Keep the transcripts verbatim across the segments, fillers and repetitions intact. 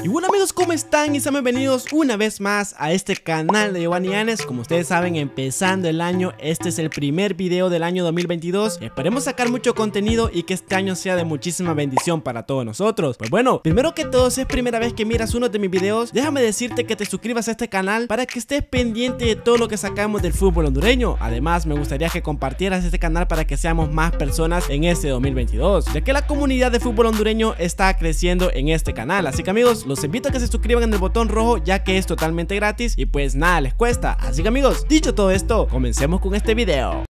Y bueno amigos, ¿cómo están? Y sean bienvenidos una vez más a este canal de Giovanni Llanes. Como ustedes saben, empezando el año, este es el primer video del año dos mil veintidós. Esperemos sacar mucho contenido y que este año sea de muchísima bendición para todos nosotros. Pues bueno, primero que todo, si es primera vez que miras uno de mis videos, déjame decirte que te suscribas a este canal para que estés pendiente de todo lo que sacamos del fútbol hondureño. Además, me gustaría que compartieras este canal para que seamos más personas en este dos mil veintidós, ya que la comunidad de fútbol hondureño está creciendo en este canal. Así que amigos, los invito a que se suscriban en el botón rojo, ya que es totalmente gratis y pues nada les cuesta. Así que amigos, dicho todo esto, comencemos con este video.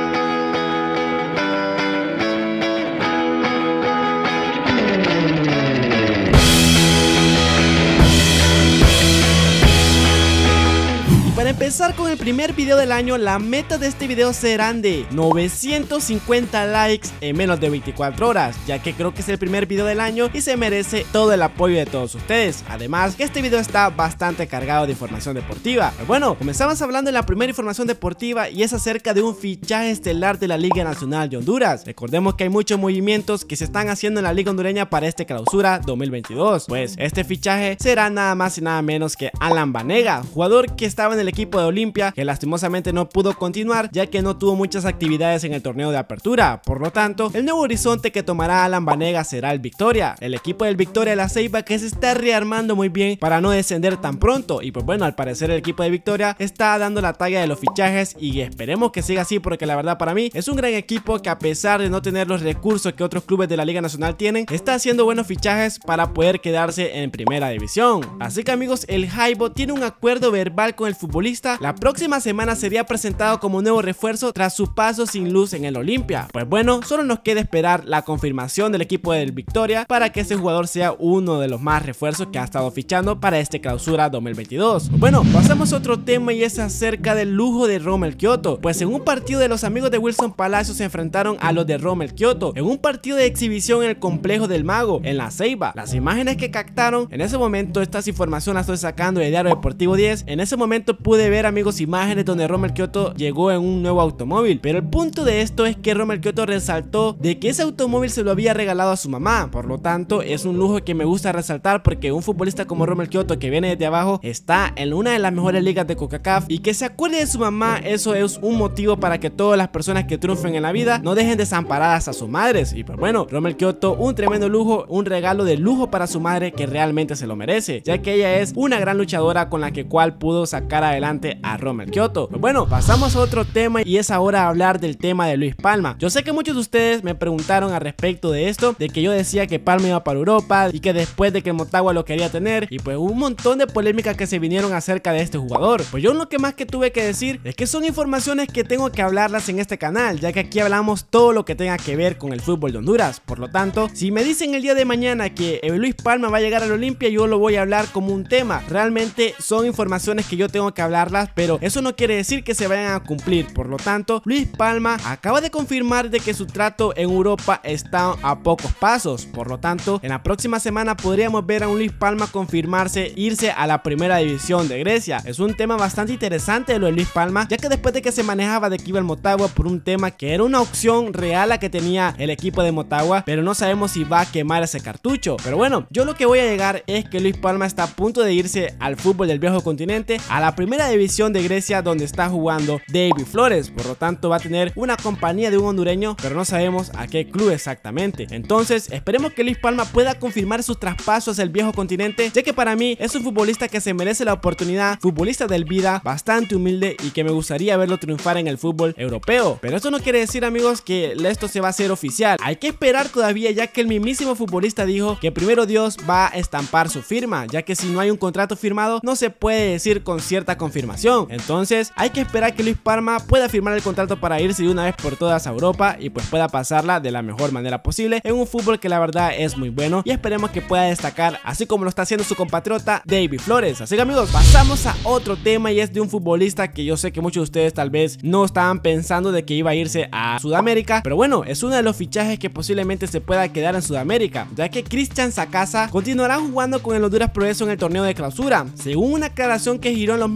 Para empezar con el primer video del año, la meta de este video serán de novecientos cincuenta likes en menos de veinticuatro horas, ya que creo que es el primer video del año y se merece todo el apoyo de todos ustedes. Además que este video está bastante cargado de información deportiva. Pero bueno, comenzamos hablando de la primera información deportiva y es acerca de un fichaje estelar de la Liga Nacional de Honduras. Recordemos que hay muchos movimientos que se están haciendo en la Liga Hondureña para este clausura dos mil veintidós. Pues este fichaje será nada más y nada menos que Alan Banega, jugador que estaba en el equipo de Olimpia, que lastimosamente no pudo continuar ya que no tuvo muchas actividades en el torneo de apertura. Por lo tanto, el nuevo horizonte que tomará Alan Banega será el Victoria, el equipo del Victoria de la Ceiba, que se está rearmando muy bien para no descender tan pronto. Y pues bueno, al parecer el equipo de Victoria está dando la talla de los fichajes y esperemos que siga así, porque la verdad para mí es un gran equipo que, a pesar de no tener los recursos que otros clubes de la Liga Nacional tienen, está haciendo buenos fichajes para poder quedarse en primera división. Así que amigos, el Jaibo tiene un acuerdo verbal con el futbolista. La próxima semana sería presentado como nuevo refuerzo tras su paso sin luz en el Olimpia. Pues bueno, solo nos queda esperar la confirmación del equipo del Victoria para que ese jugador sea uno de los más refuerzos que ha estado fichando para este clausura dos mil veintidós. Bueno, pasamos a otro tema y es acerca del lujo de Rommel Kioto. Pues en un partido de los amigos de Wilson Palacios se enfrentaron a los de Rommel Kioto en un partido de exhibición en el complejo del Mago, en la Ceiba. Las imágenes que captaron en ese momento, estas informaciones las estoy sacando de Diario Deportivo diez. En ese momento pude ver, amigos, imágenes donde Rommel Kioto llegó en un nuevo automóvil, pero el punto de esto es que Rommel Kioto resaltó de que ese automóvil se lo había regalado a su mamá. Por lo tanto, es un lujo que me gusta resaltar, porque un futbolista como Rommel Kioto, que viene desde abajo, está en una de las mejores ligas de CONCACAF, y que se acuerde de su mamá, eso es un motivo para que todas las personas que triunfen en la vida no dejen desamparadas a sus madres. Y pues bueno, Rommel Kioto, un tremendo lujo, un regalo de lujo para su madre, que realmente se lo merece, ya que ella es una gran luchadora con la que cual pudo sacar adelante a Rommel Kioto. Pues bueno, pasamos a otro tema y es ahora hablar del tema de Luis Palma. Yo sé que muchos de ustedes me preguntaron al respecto de esto, de que yo decía que Palma iba para Europa y que después de que Motagua lo quería tener, y pues un montón de polémicas que se vinieron acerca de este jugador. Pues yo lo que más que tuve que decir es que son informaciones que tengo que hablarlas en este canal, ya que aquí hablamos todo lo que tenga que ver con el fútbol de Honduras. Por lo tanto, si me dicen el día de mañana que Luis Palma va a llegar al Olimpia, yo lo voy a hablar como un tema. Realmente son informaciones que yo tengo que hablarlas, pero eso no quiere decir que se vayan a cumplir. Por lo tanto, Luis Palma acaba de confirmar de que su trato en Europa está a pocos pasos. Por lo tanto, en la próxima semana podríamos ver a un Luis Palma confirmarse irse a la primera división de Grecia. Es un tema bastante interesante lo de Luis Palma, ya que después de que se manejaba de que iba al Motagua por un tema que era una opción real la que tenía el equipo de Motagua, pero no sabemos si va a quemar ese cartucho. Pero bueno, yo lo que voy a llegar es que Luis Palma está a punto de irse al fútbol del viejo continente, a la primera división de Grecia, donde está jugando David Flores. Por lo tanto, va a tener una compañía de un hondureño, pero no sabemos a qué club exactamente. Entonces, esperemos que Luis Palma pueda confirmar sus traspasos al viejo continente, ya que para mí es un futbolista que se merece la oportunidad, futbolista del vida, bastante humilde y que me gustaría verlo triunfar en el fútbol europeo. Pero esto no quiere decir, amigos, que esto se va a hacer oficial. Hay que esperar todavía, ya que el mismísimo futbolista dijo que primero Dios va a estampar su firma, ya que si no hay un contrato firmado no se puede decir con cierta confirmación. Entonces hay que esperar que Luis Palma pueda firmar el contrato para irse de una vez por todas a Europa y pues pueda pasarla de la mejor manera posible en un fútbol que la verdad es muy bueno, y esperemos que pueda destacar así como lo está haciendo su compatriota David Flores. Así que amigos, pasamos a otro tema y es de un futbolista que yo sé que muchos de ustedes tal vez no estaban pensando de que iba a irse a Sudamérica, pero bueno, es uno de los fichajes que posiblemente se pueda quedar en Sudamérica, ya que Cristian Sacasa continuará jugando con el Honduras Progreso en el torneo de clausura. Según una aclaración que giró en los medios de comunicación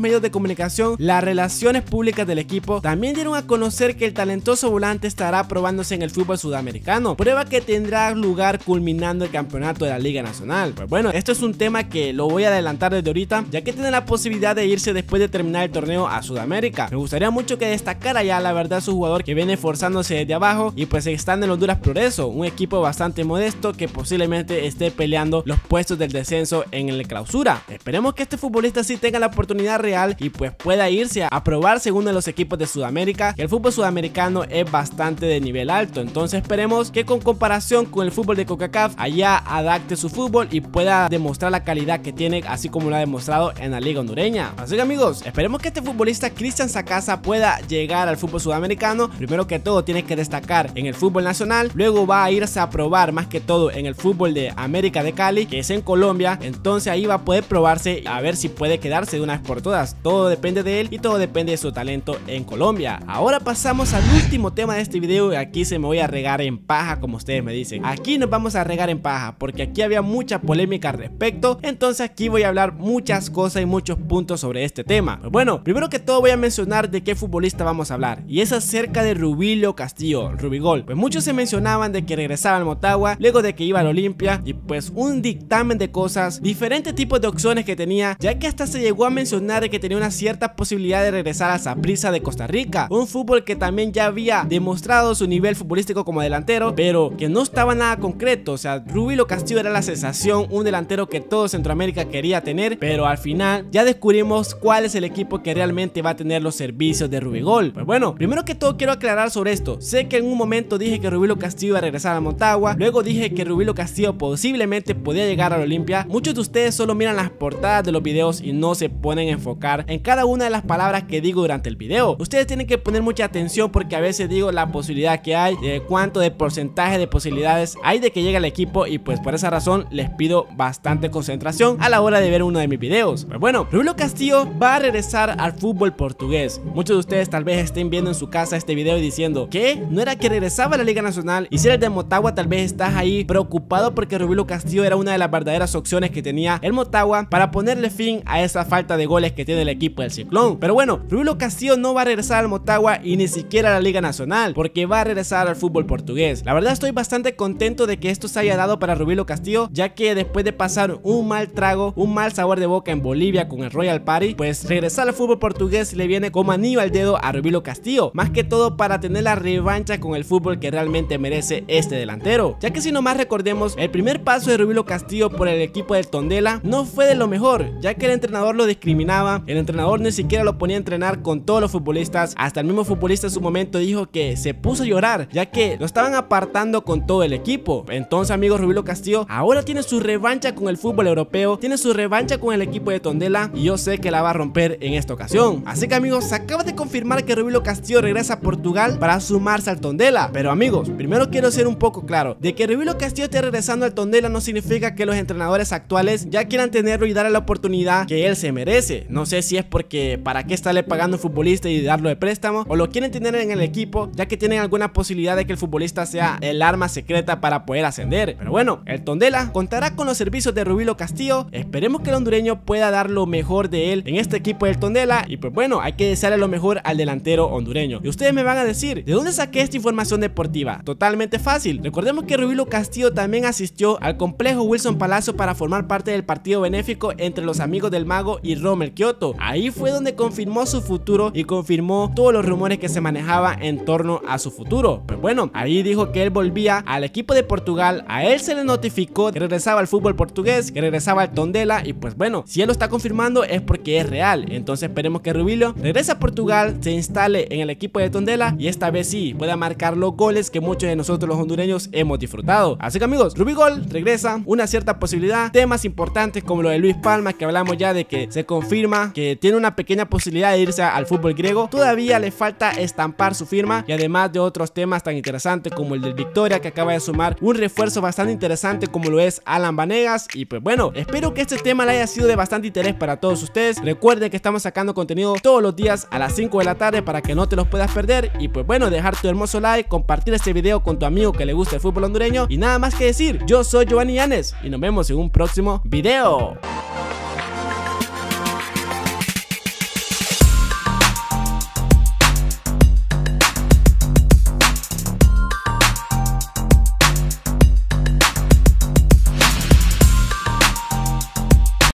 comunicación, las relaciones públicas del equipo también dieron a conocer que el talentoso volante estará probándose en el fútbol sudamericano, prueba que tendrá lugar culminando el campeonato de la Liga Nacional. Pues bueno, esto es un tema que lo voy a adelantar desde ahorita, ya que tiene la posibilidad de irse después de terminar el torneo a Sudamérica. Me gustaría mucho que destacara ya, la verdad, su jugador que viene esforzándose desde abajo y pues están en Honduras Progreso, un equipo bastante modesto que posiblemente esté peleando los puestos del descenso en el clausura. Esperemos que este futbolista sí tenga la oportunidad real y pues pueda irse a probarse en uno de los equipos de Sudamérica, que el fútbol sudamericano es bastante de nivel alto. Entonces esperemos que con comparación con el fútbol de CONCACAF allá adapte su fútbol y pueda demostrar la calidad que tiene, así como lo ha demostrado en la liga hondureña. Así que amigos, esperemos que este futbolista Cristian Sacasa pueda llegar al fútbol sudamericano. Primero que todo tiene que destacar en el fútbol nacional, luego va a irse a probar más que todo en el fútbol de América de Cali, que es en Colombia. Entonces ahí va a poder probarse a ver si puede quedarse de una vez por todas. Todo depende de él y todo depende de su talento en Colombia. Ahora pasamos al último tema de este video y aquí se me voy a regar en paja, como ustedes me dicen. Aquí nos vamos a regar en paja porque aquí había mucha polémica al respecto. Entonces aquí voy a hablar muchas cosas y muchos puntos sobre este tema. Pues bueno, primero que todo voy a mencionar de qué futbolista vamos a hablar, y es acerca de Rubilio Castillo, Rubigol. Pues muchos se mencionaban de que regresaba al Motagua luego de que iba al Olimpia, y pues un dictamen de cosas, diferentes tipos de opciones que tenía, ya que hasta se llegó a mencionar de que tenía una cierta posibilidad de regresar a Saprissa de Costa Rica, un fútbol que también ya había demostrado su nivel futbolístico como delantero, pero que no estaba nada concreto. O sea, Rubilio Castillo era la sensación, un delantero que todo Centroamérica quería tener, pero al final ya descubrimos cuál es el equipo que realmente va a tener los servicios de Rubigol. Pues bueno, primero que todo quiero aclarar sobre esto. Sé que en un momento dije que Rubilio Castillo iba a regresar a Motagua, luego dije que Rubilio Castillo posiblemente podía llegar al Olimpia. Muchos de ustedes solo miran las portadas de los videos y no se ponen a enfocar en cada una de las palabras que digo durante el video. Ustedes tienen que poner mucha atención porque a veces digo la posibilidad que hay, de cuánto de porcentaje de posibilidades hay de que llegue al equipo, y pues por esa razón les pido bastante concentración a la hora de ver uno de mis videos. Pues bueno, Rubilio Castillo va a regresar al fútbol portugués. Muchos de ustedes tal vez estén viendo en su casa este video y diciendo ¿qué? ¿No era que regresaba a la Liga Nacional? Y si eres de Motagua tal vez estás ahí preocupado porque Rubilio Castillo era una de las verdaderas opciones que tenía el Motagua para ponerle fin a esa falta de goles que tiene el equipo del Ciclón. Pero bueno, Rubilio Castillo no va a regresar al Motagua y ni siquiera a la Liga Nacional, porque va a regresar al fútbol portugués. La verdad estoy bastante contento de que esto se haya dado para Rubilio Castillo, ya que después de pasar un mal trago, un mal sabor de boca en Bolivia con el Royal Party, pues regresar al fútbol portugués le viene como anillo al dedo a Rubilio Castillo, más que todo para tener la revancha con el fútbol que realmente merece este delantero, ya que si nomás recordemos, el primer paso de Rubilio Castillo por el equipo del Tondela no fue de lo mejor, ya que el entrenador lo discriminaba, el entrenador ni siquiera lo ponía a entrenar con todos los futbolistas, hasta el mismo futbolista en su momento dijo que se puso a llorar, ya que lo estaban apartando con todo el equipo. Entonces amigos, Rubilio Castillo ahora tiene su revancha con el fútbol europeo, tiene su revancha con el equipo de Tondela, y yo sé que la va a romper en esta ocasión. Así que amigos, se acaba de confirmar que Rubilio Castillo regresa a Portugal para sumarse al Tondela. Pero amigos, primero quiero ser un poco claro, de que Rubilio Castillo esté regresando al Tondela no significa que los entrenadores actuales ya quieran tenerlo y darle la oportunidad que él se merece. No sé si es porque para qué estarle pagando a un futbolista y darlo de préstamo, o lo quieren tener en el equipo ya que tienen alguna posibilidad de que el futbolista sea el arma secreta para poder ascender. Pero bueno, el Tondela contará con los servicios de Rubilio Castillo. Esperemos que el hondureño pueda dar lo mejor de él en este equipo del Tondela, y pues bueno, hay que desearle lo mejor al delantero hondureño. Y ustedes me van a decir, ¿de dónde saqué esta información deportiva? Totalmente fácil. Recordemos que Rubilio Castillo también asistió al complejo Wilson Palacio para formar parte del partido benéfico entre los amigos del Mago y Rommel Kioto. Ahí fue donde confirmó su futuro y confirmó todos los rumores que se manejaban en torno a su futuro. Pues bueno, ahí dijo que él volvía al equipo de Portugal, a él se le notificó que regresaba al fútbol portugués, que regresaba al Tondela, y pues bueno, si él lo está confirmando es porque es real. Entonces esperemos que Rubilio regrese a Portugal, se instale en el equipo de Tondela y esta vez sí pueda marcar los goles que muchos de nosotros los hondureños hemos disfrutado. Así que amigos, Rubigol regresa, una cierta posibilidad, temas importantes como lo de Luis Palma, que hablamos ya de que se confirma que tiene una pequeña posibilidad de irse al fútbol griego, todavía le falta estampar su firma, y además de otros temas tan interesantes como el del Victoria, que acaba de sumar un refuerzo bastante interesante como lo es Alan Vanegas. Y pues bueno, espero que este tema le haya sido de bastante interés para todos ustedes. Recuerden que estamos sacando contenido todos los días a las cinco de la tarde para que no te los puedas perder. Y pues bueno, dejar tu hermoso like, compartir este video con tu amigo que le gusta el fútbol hondureño, y nada más que decir, yo soy Giovanni Yanes y nos vemos en un próximo video.